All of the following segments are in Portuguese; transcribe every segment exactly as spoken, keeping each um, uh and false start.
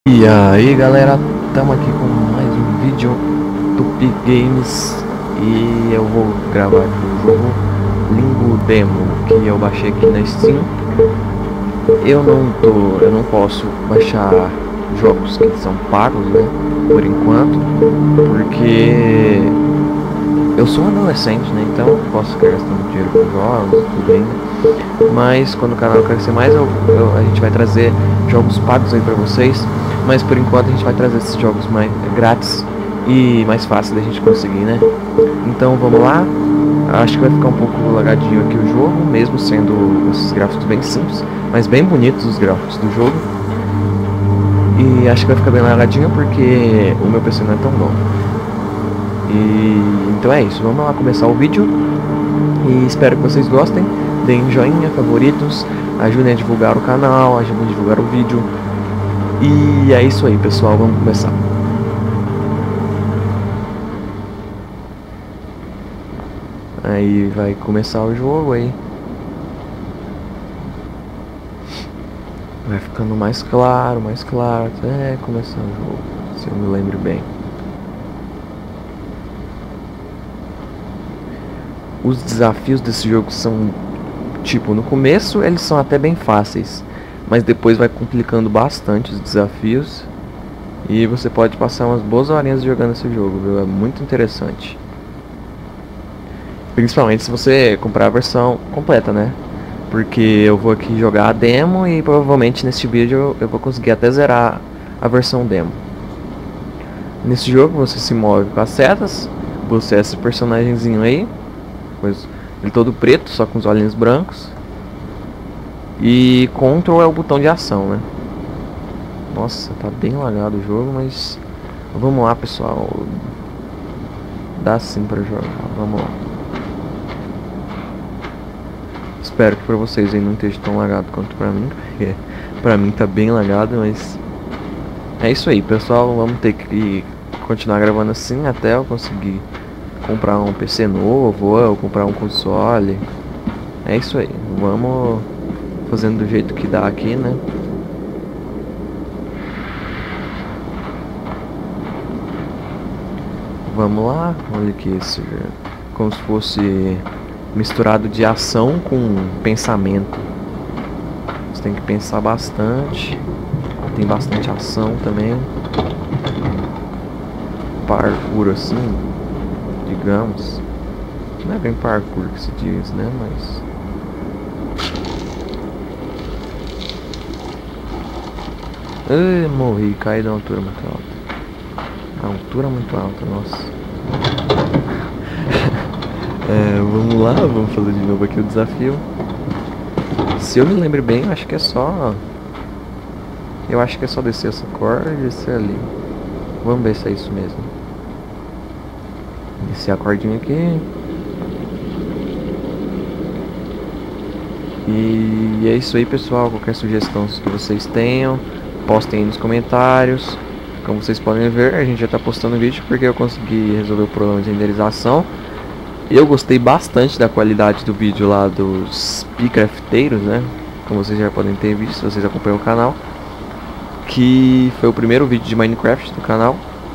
E aí galera, estamos aqui com mais um vídeo do Tupi Games e eu vou gravar aqui o jogo Limbo Demo que eu baixei aqui na Steam. Eu não tô, eu não posso baixar jogos que são pagos, né, por enquanto, porque eu sou um adolescente, né, então eu posso ficar gastando dinheiro com jogos, tudo bem, né? Mas quando o canal crescer mais, eu, eu, a gente vai trazer jogos pagos aí pra vocês. Mas por enquanto a gente vai trazer esses jogos mais grátis e mais fácil da gente conseguir, né? Então vamos lá. Acho que vai ficar um pouco lagadinho aqui o jogo, mesmo sendo esses gráficos bem simples, mas bem bonitos os gráficos do jogo. E acho que vai ficar bem lagadinho porque o meu P C não é tão bom. E então é isso, vamos lá começar o vídeo. E espero que vocês gostem. Deem joinha, favoritos, ajudem a divulgar o canal, ajudem a divulgar o vídeo. E é isso aí, pessoal, vamos começar. Aí vai começar o jogo aí. Vai ficando mais claro, mais claro, até começar o jogo, se eu me lembro bem. Os desafios desse jogo são, tipo, no começo eles são até bem fáceis, mas depois vai complicando bastante os desafios. E você pode passar umas boas horinhas jogando esse jogo, viu? É muito interessante. Principalmente se você comprar a versão completa, né? Porque eu vou aqui jogar a demo e provavelmente neste vídeo eu vou conseguir até zerar a versão demo. Nesse jogo você se move com as setas. Você é esse personagemzinho aí, pois ele todo preto, só com os olhinhos brancos. E Ctrl é o botão de ação, né? Nossa, tá bem lagado o jogo, mas vamos lá, pessoal. Dá sim pra jogar, vamos lá. Espero que pra vocês aí não esteja tão lagado quanto pra mim, porque pra mim tá bem lagado, mas é isso aí, pessoal. Vamos ter que continuar gravando assim até eu conseguir comprar um P C novo ou comprar um console. É isso aí, vamos fazendo do jeito que dá aqui, né? Vamos lá, olha aqui esse, como se fosse misturado de ação com pensamento. Você tem que pensar bastante. Tem bastante ação também. Parkour assim, digamos. Não é bem parkour que se diz, né? Mas ai, morri, caí de uma altura muito alta. A altura muito alta, nossa. É, vamos lá, vamos fazer de novo aqui o desafio. Se eu me lembro bem, eu acho que é só... Eu acho que é só descer essa corda e descer ali. Vamos ver se é isso mesmo. Descer a cordinha aqui. E é isso aí, pessoal. Qualquer sugestão que vocês tenham, postem aí nos comentários. Como vocês podem ver, a gente já está postando vídeo porque eu consegui resolver o problema de renderização. Eu gostei bastante da qualidade do vídeo lá dos Picrafteiros, né? Como vocês já podem ter visto, se vocês acompanham o canal. Que foi o primeiro vídeo de Minecraft do canal.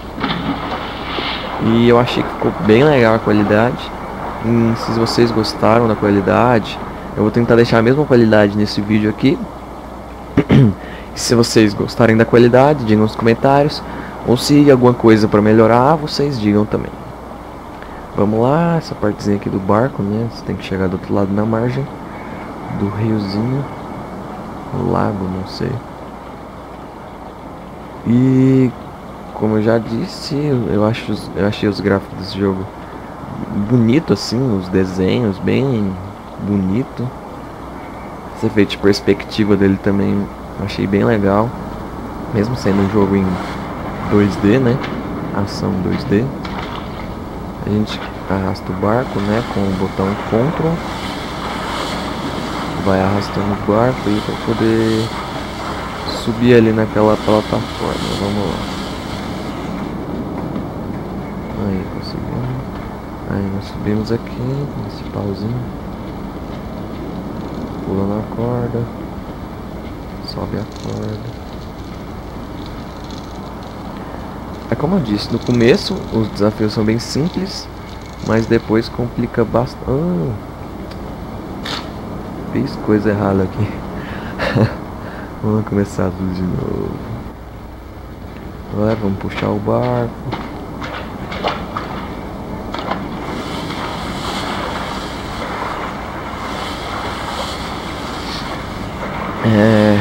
E eu achei que ficou bem legal a qualidade. E se vocês gostaram da qualidade, eu vou tentar deixar a mesma qualidade nesse vídeo aqui. E se vocês gostarem da qualidade, digam nos comentários. Ou se alguma coisa para melhorar, vocês digam também. Vamos lá, essa partezinha aqui do barco, né? Você tem que chegar do outro lado na margem do riozinho, lago, não sei. E como eu já disse, eu acho, eu achei os gráficos desse jogo bonito assim, os desenhos bem bonito. Esse efeito de perspectiva dele também eu achei bem legal, mesmo sendo um jogo em dois D, né? Ação dois D. A gente arrasta o barco, né, com o botão Ctrl. Vai arrastando o barco aí para poder subir ali naquela plataforma. Vamos lá. Aí, conseguimos. Aí, nós subimos aqui, nesse pauzinho. Pulando a corda. Sobe a corda. como eu disse, no começo os desafios são bem simples, mas depois complica bastante. Oh, fiz coisa errada aqui. Vamos começar tudo de novo. Agora vamos puxar o barco. É...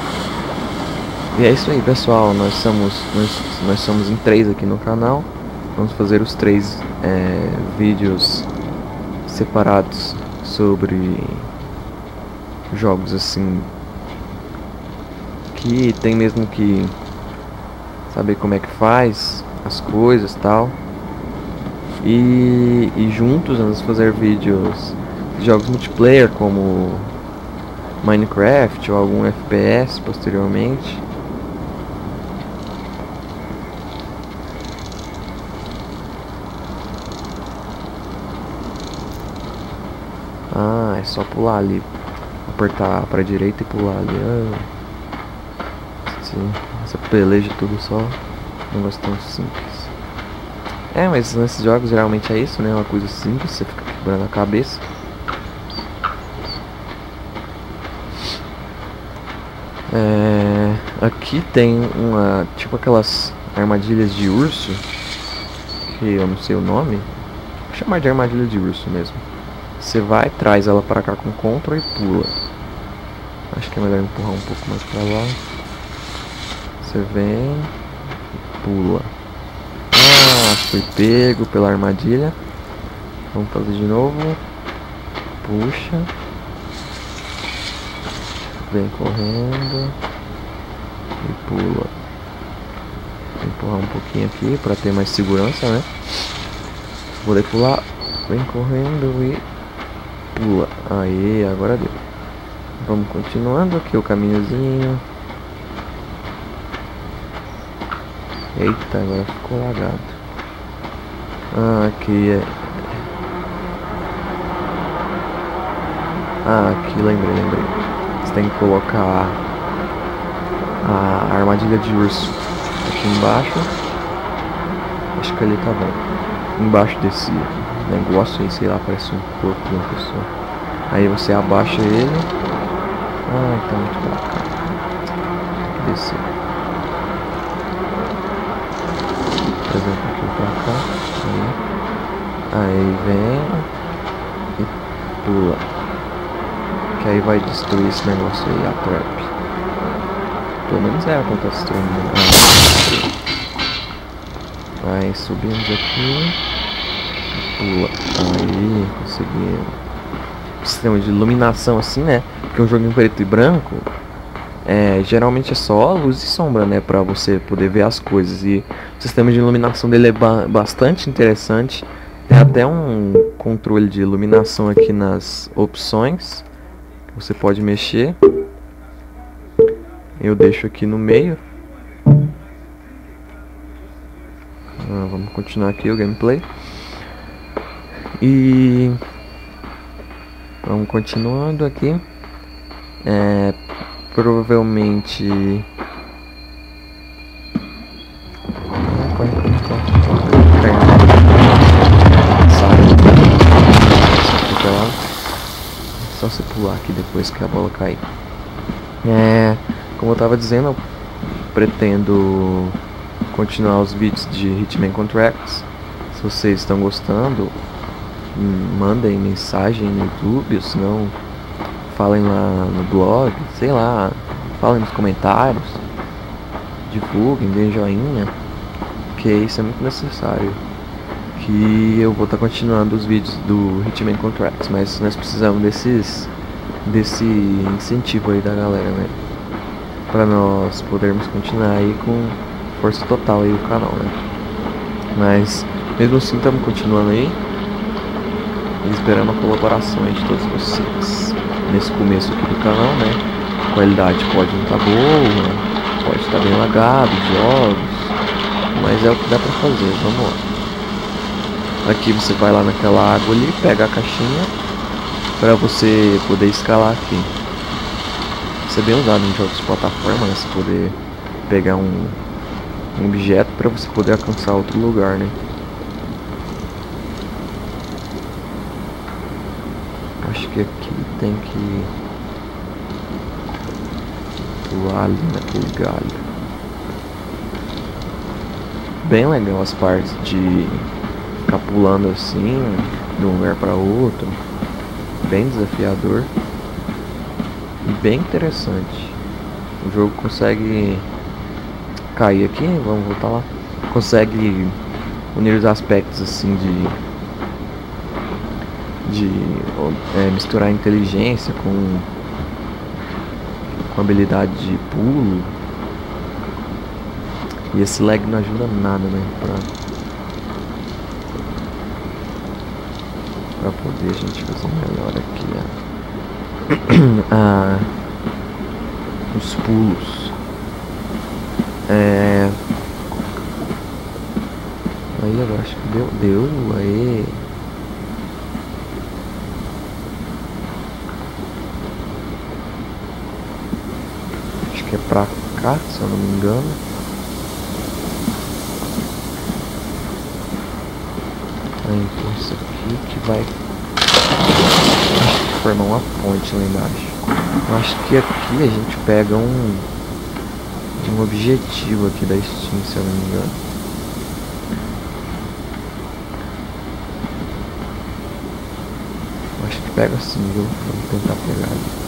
E é isso aí, pessoal. Nós somos nós, nós somos em três aqui no canal. Vamos fazer os três é, vídeos separados sobre jogos assim que tem mesmo que saber como é que faz as coisas e tal. E, e juntos vamos fazer vídeos de jogos multiplayer como Minecraft ou algum F P S posteriormente. Ah, é só pular ali, apertar pra direita e pular ali. Ah, sim, essa peleja tudo só, um negócio tão simples. É, mas nesses jogos geralmente é isso, né? Uma coisa simples, você fica quebrando a cabeça. É, aqui tem uma, tipo aquelas armadilhas de urso, que eu não sei o nome, vou chamar de armadilha de urso mesmo. Você vai, traz ela para cá com Ctrl e pula. Acho que é melhor empurrar um pouco mais para lá. Você vem e pula. Ah, fui pego pela armadilha. Vamos fazer de novo. Puxa. Vem correndo. E pula. Vou empurrar um pouquinho aqui para ter mais segurança, né? Vou poder pular. Vem correndo e pula. Aí, agora deu. Vamos continuando aqui o caminhozinho. Eita, agora ficou lagado. Ah, aqui é... Ah, aqui, lembrei, lembrei. Você tem que colocar a armadilha de urso aqui embaixo. Acho que ali tá bom. Embaixo desse negócio aí, sei lá, parece um corpo de uma pessoa. Aí você abaixa ele. Ah, tá muito pra cá. Tem que descer. Por exemplo, aqui pra cá. Aí, aí vem e pula. Que aí vai destruir esse negócio aí, a trap. Pelo menos é o que eu tô destruindo. Ah. Aí subimos aqui. Pula. Aí, consegui. Sistema de iluminação assim, né? Porque um jogo em preto e branco é, geralmente é só luz e sombra, né? Pra você poder ver as coisas. E o sistema de iluminação dele é ba bastante interessante. Tem até um controle de iluminação aqui nas opções. Você pode mexer. Eu deixo aqui no meio. Ah, vamos continuar aqui o gameplay. E vamos continuando aqui. É, provavelmente. Corre, corre, corre. Fica lá. Só você pular aqui depois que a bola cair. É, como eu tava dizendo, eu pretendo continuar os vídeos de Hitman Contracts. Se vocês estão gostando, mandem mensagem no YouTube, ou se não, falem lá no blog, sei lá, falem nos comentários, divulguem, deem joinha, porque isso é muito necessário. Que eu vou estar tá continuando os vídeos do Hitman Contracts, mas nós precisamos desses desse incentivo aí da galera, né? Pra nós podermos continuar aí com força total aí o canal, né? Mas mesmo assim estamos continuando aí e esperando a colaboração aí de todos vocês. Nesse começo aqui do canal, né? A qualidade pode não estar tá boa, pode estar tá bem lagado os jogos, mas é o que dá pra fazer, vamos lá. Aqui você vai lá naquela água ali, pega a caixinha para você poder escalar aqui. Isso é bem usado em jogos de plataforma, né? Você poder pegar um, um objeto para você poder alcançar outro lugar, né? Acho que aqui tem que pular ali naquele galho. Bem legal as partes de ficar pulando assim de um lugar para outro. Bem desafiador e bem interessante. O jogo consegue cair aqui, vamos voltar lá. Consegue unir os aspectos assim de de é, misturar inteligência com com habilidade de pulo. E esse lag não ajuda nada, né? Pra, pra poder a gente fazer melhor aqui a, a, os pulos. É... Aí agora acho que deu. Deu, aí. Acho que é pra cá, se eu não me engano. Então isso aqui que vai formar uma ponte lá embaixo. Eu acho que aqui a gente pega um um objetivo aqui da Steam, se eu não me engano. Eu acho que pega assim, viu? Vamos tentar pegar ali.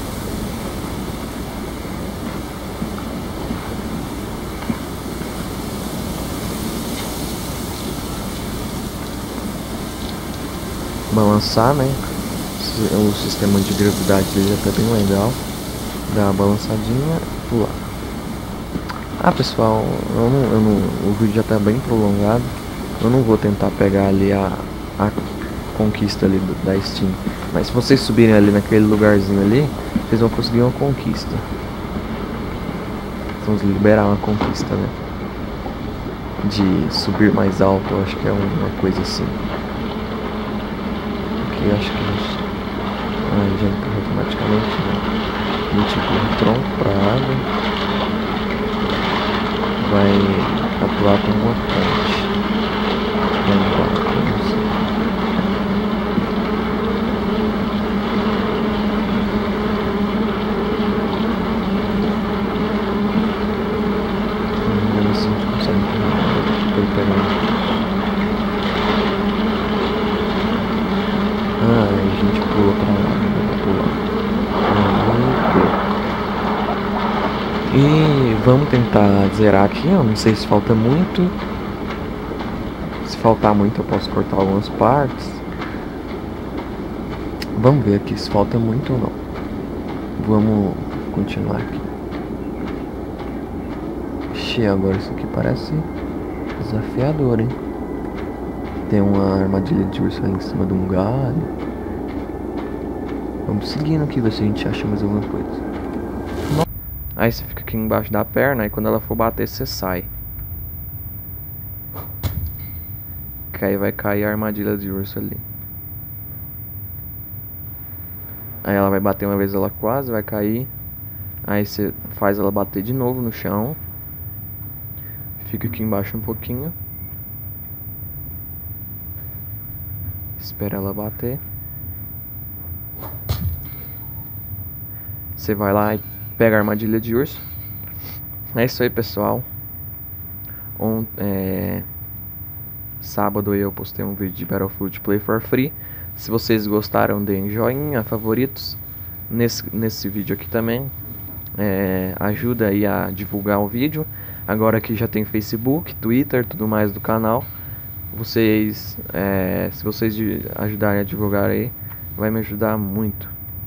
Balançar, né? O sistema de gravidade dele é até bem legal. Dá uma balançadinha e pular. Ah, pessoal, eu não, eu não, o vídeo já tá bem prolongado. Eu não vou tentar pegar ali a, a conquista ali do, da Steam. Mas se vocês subirem ali naquele lugarzinho ali, vocês vão conseguir uma conquista. Vamos liberar uma conquista, né? De subir mais alto, eu acho que é uma coisa assim. Eu acho que eles ah, já entrou automaticamente, né? A gente empurra o tronco pra água, vai atuar como uma ponte. Vamos lá, vamos. Vamos ver se a gente consegue empurrar. Tô esperando. Ah, a gente pula pra lá, vamos pular. E vamos tentar zerar aqui, eu não sei se falta muito. Se faltar muito eu posso cortar algumas partes. Vamos ver aqui se falta muito ou não. Vamos continuar aqui. Ixi, agora isso aqui parece desafiador, hein? Tem uma armadilha de urso ali em cima de um galho. Vamos seguindo aqui, ver se a gente acha mais alguma coisa. Aí você fica aqui embaixo da perna e quando ela for bater você sai. Que aí vai cair a armadilha de urso ali. Aí ela vai bater uma vez, ela quase vai cair. Aí você faz ela bater de novo no chão. Fica aqui embaixo um pouquinho. Espera ela bater. Você vai lá e pega a armadilha de urso. É isso aí, pessoal. On, é... Sábado eu postei um vídeo de Battlefield Play for Free. Se vocês gostaram, deem joinha, favoritos. Nesse, nesse vídeo aqui também. É... Ajuda aí a divulgar o vídeo. Agora que já tem Facebook, Twitter, tudo mais do canal. Vocês, é... se vocês ajudarem a divulgar aí, vai me ajudar muito.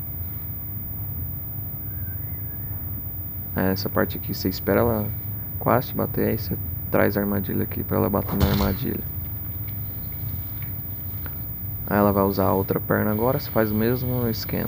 Essa parte aqui você espera ela quase bater, aí você traz a armadilha aqui pra ela bater na armadilha. Aí ela vai usar a outra perna agora, você faz o mesmo esquema.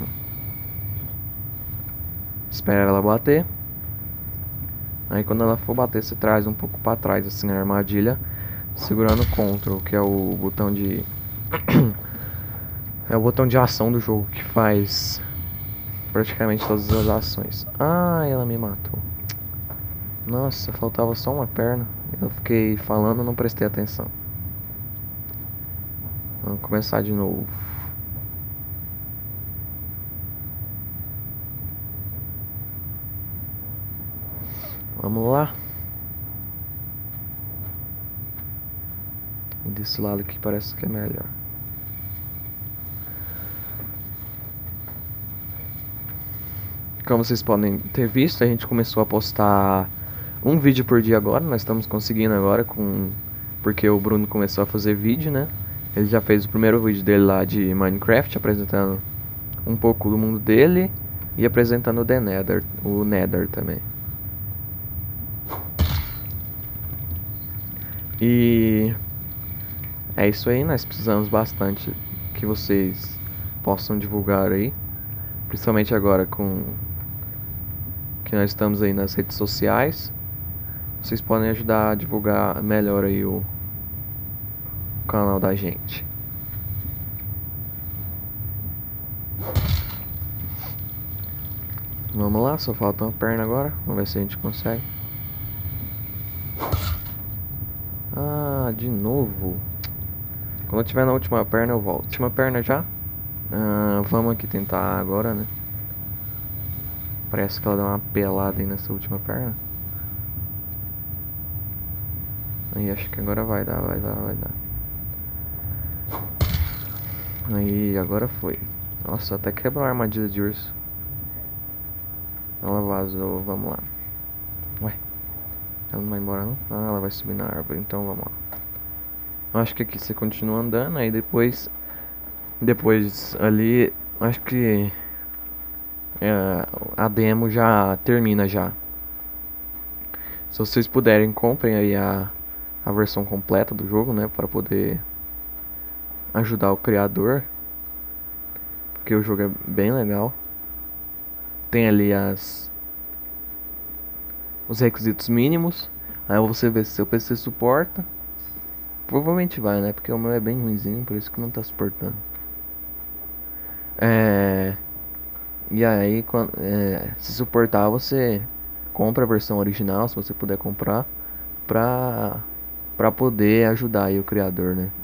Espera ela bater. Aí quando ela for bater, você traz um pouco pra trás assim a armadilha, segurando o Ctrl, que é o botão de é o botão de ação do jogo que faz praticamente todas as ações. Ah, ela me matou. Nossa, faltava só uma perna. Eu fiquei falando, não prestei atenção. Vamos começar de novo. Vamos lá. Desse lado aqui parece que é melhor. Como vocês podem ter visto, a gente começou a postar um vídeo por dia agora. Nós estamos conseguindo agora com... porque o Bruno começou a fazer vídeo, né? Ele já fez o primeiro vídeo dele lá de Minecraft, apresentando um pouco do mundo dele e apresentando o The Nether, o Nether também. E é isso aí, nós precisamos bastante que vocês possam divulgar aí, principalmente agora com que nós estamos aí nas redes sociais. Vocês podem ajudar a divulgar melhor aí o canal da gente. Vamos lá, só falta uma perna agora. Vamos ver se a gente consegue. Ah, de novo. Quando eu tiver na última perna eu volto. Última perna já? Ah, vamos aqui tentar agora, né? Parece que ela dá uma pelada aí nessa última perna. Aí acho que agora vai dar, vai dar, vai dar. Aí agora foi. Nossa, até quebrou a armadilha de urso. Ela vazou, vamos lá. Ué, ela não vai embora não? Ah, ela vai subir na árvore, então vamos lá. Acho que aqui você continua andando, aí depois... Depois ali, acho que... É, a demo já termina já. Se vocês puderem, comprem aí a, a versão completa do jogo, né? Para poder ajudar o criador. Porque o jogo é bem legal. Tem ali as os requisitos mínimos. Aí você vê se seu P C suporta. Provavelmente vai, né? Porque o meu é bem ruimzinho, por isso que não tá suportando. É... E aí, quando, é, se suportar, você compra a versão original, se você puder comprar, pra, pra poder ajudar aí o criador, né?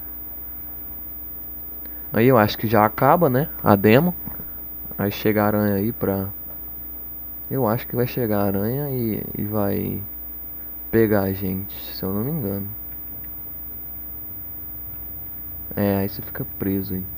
Aí eu acho que já acaba, né? A demo. Aí chega a aranha aí pra... Eu acho que vai chegar a aranha e, e vai pegar a gente, se eu não me engano. É, aí você fica preso aí.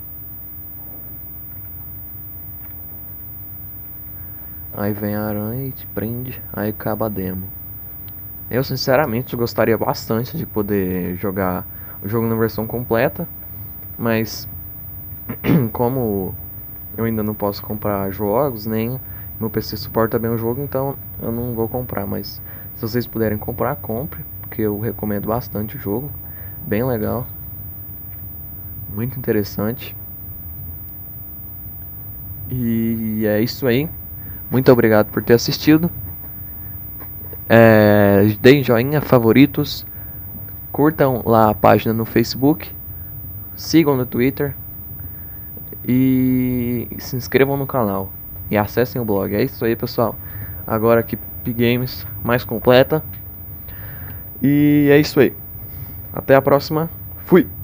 Aí vem a aranha e te prende, aí acaba a demo. Eu sinceramente gostaria bastante de poder jogar o jogo na versão completa, mas como eu ainda não posso comprar jogos, nem meu P C suporta bem o jogo, então eu não vou comprar. Mas se vocês puderem comprar, compre, porque eu recomendo bastante o jogo, bem legal, muito interessante. E é isso aí. Muito obrigado por ter assistido. É, deem joinha, favoritos, curtam lá a página no Facebook, sigam no Twitter e se inscrevam no canal e acessem o blog. É isso aí, pessoal. Agora aqui P-Games mais completa. E é isso aí. Até a próxima. Fui!